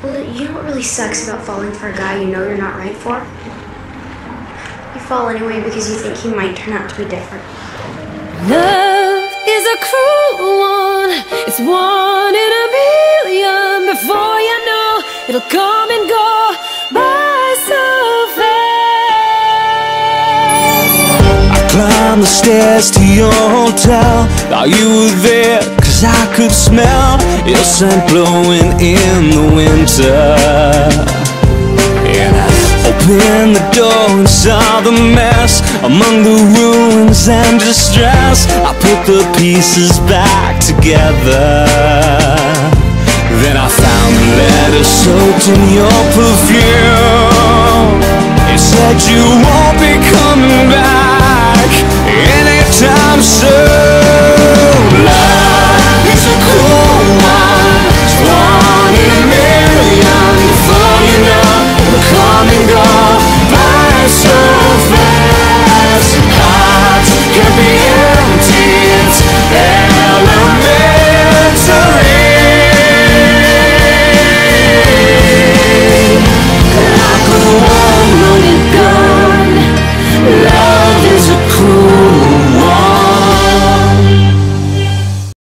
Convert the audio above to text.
Well, you know what really sucks about falling for a guy you know you're not right for? You fall anyway because you think he might turn out to be different. Love is a cruel one. It's 1 in a million. Before you know, it'll come and go by so fast. I climbed the stairs to your hotel. Thought you were there, cause I could smell your scent blowing in the winter. And I opened the door and saw the mess among the ruins and distress. I put the pieces back together. Then I found the letter soaked in your perfume. It said you won't be coming back anytime soon.